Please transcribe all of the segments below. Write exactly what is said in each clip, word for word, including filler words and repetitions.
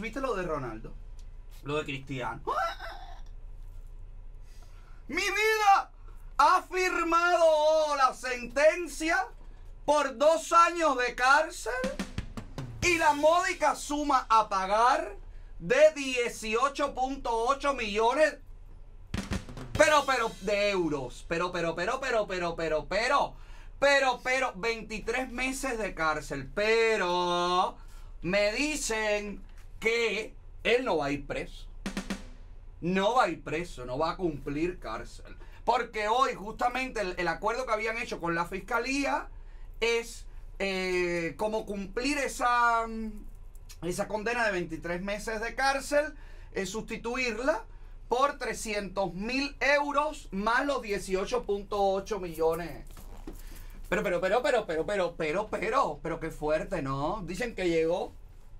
¿Tuviste lo de Ronaldo? Lo de Cristiano. Mi vida ha firmado la sentencia por dos años de cárcel y la módica suma a pagar de dieciocho punto ocho millones pero, pero, de euros. Pero, pero, pero, pero, pero, pero, pero, pero, pero, veintitrés meses de cárcel. Pero me dicen que él no va a ir preso. No va a ir preso, no va a cumplir cárcel. Porque hoy justamente el, el acuerdo que habían hecho con la fiscalía es eh, como cumplir esa, esa condena de veintitrés meses de cárcel, es sustituirla por trescientos mil euros más los dieciocho punto ocho millones. Pero, pero, pero, pero, pero, pero, pero, pero, pero qué fuerte, ¿no? Dicen que llegó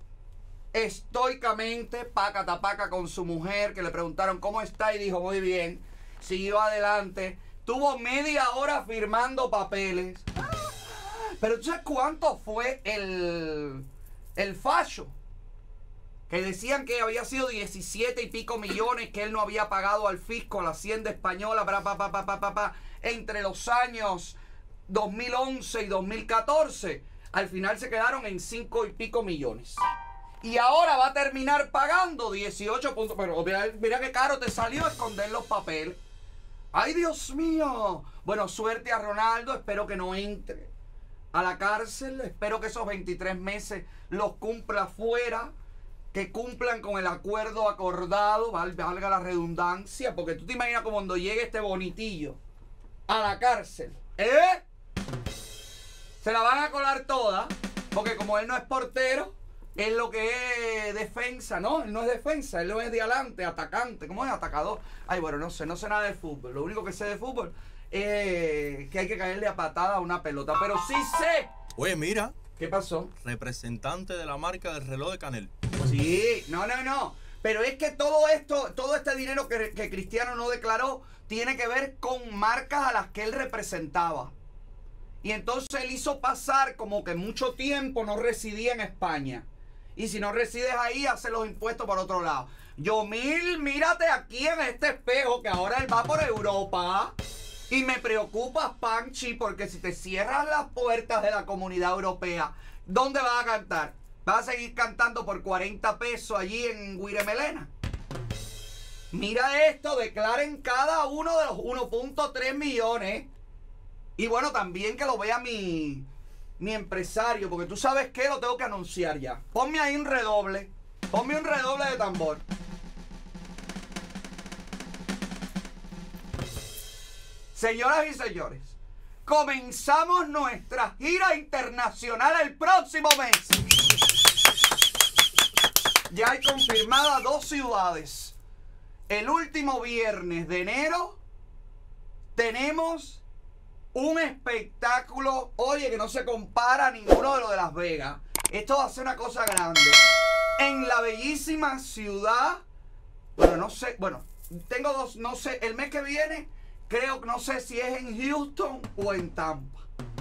estoicamente, paca tapaca con su mujer, que le preguntaron cómo está y dijo muy bien, siguió adelante, tuvo media hora firmando papeles. Pero ¿tú sabes cuánto fue el, el fallo? Que decían que había sido diecisiete y pico millones que él no había pagado al fisco, a la Hacienda Española, pa, pa, pa, pa, pa, pa, pa, entre los años dos mil once y dos mil catorce. Al final se quedaron en cinco y pico millones. Y ahora va a terminar pagando dieciocho puntos. Pero mira, mira qué caro te salió esconder los papeles. ¡Ay, Dios mío! Bueno, suerte a Ronaldo. Espero que no entre a la cárcel. Espero que esos veintitrés meses los cumpla fuera. Que cumplan con el acuerdo acordado. Valga la redundancia. Porque tú te imaginas como cuando llegue este bonitillo a la cárcel. ¿Eh? Se la van a colar toda. Porque como él no es portero, es lo que es defensa, ¿no? Él no es defensa, él no es de adelante, atacante. ¿Cómo es? Atacador. Ay, bueno, no sé, no sé nada de fútbol. Lo único que sé de fútbol es que hay que caerle a patada a una pelota. Pero sí sé. Oye, mira. ¿Qué pasó? Representante de la marca del reloj de Canel. Sí, no, no, no. Pero es que todo esto, todo este dinero que, que Cristiano no declaró, tiene que ver con marcas a las que él representaba. Y entonces él hizo pasar como que mucho tiempo no residía en España. Y si no resides ahí, hace los impuestos por otro lado. Yomil, mírate aquí en este espejo, que ahora él va por Europa. Y me preocupas, Panchi, porque si te cierras las puertas de la Comunidad Europea, ¿dónde vas a cantar? ¿Vas a seguir cantando por cuarenta pesos allí en Guiremelena? Mira esto, declaren cada uno de los uno punto tres millones. Y bueno, también que lo vea mi... mi empresario, porque tú sabes que lo tengo que anunciar ya. Ponme ahí un redoble. Ponme un redoble de tambor. Señoras y señores, comenzamos nuestra gira internacional el próximo mes. Ya hay confirmadas dos ciudades. El último viernes de enero tenemos un espectáculo, oye, que no se compara a ninguno de los de Las Vegas. Esto va a ser una cosa grande. En la bellísima ciudad, bueno, no sé, bueno, tengo dos, no sé, el mes que viene, creo que no sé si es en Houston o en Tampa.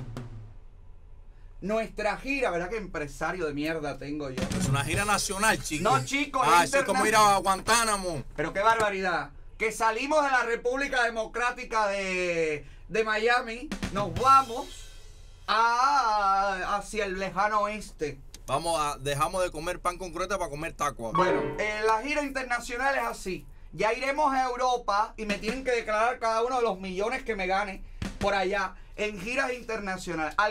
Nuestra gira, ¿verdad? Que empresario de mierda tengo yo. Es una gira nacional, chicos. No, chicos, ah, es como ir a Guantánamo. Pero qué barbaridad. Que salimos de la República Democrática de... de Miami, nos vamos a, hacia el lejano oeste. Vamos a, dejamos de comer pan con croeta para comer taco. Bueno, eh, la gira internacional es así. Ya iremos a Europa y me tienen que declarar cada uno de los millones que me gane por allá en giras internacionales.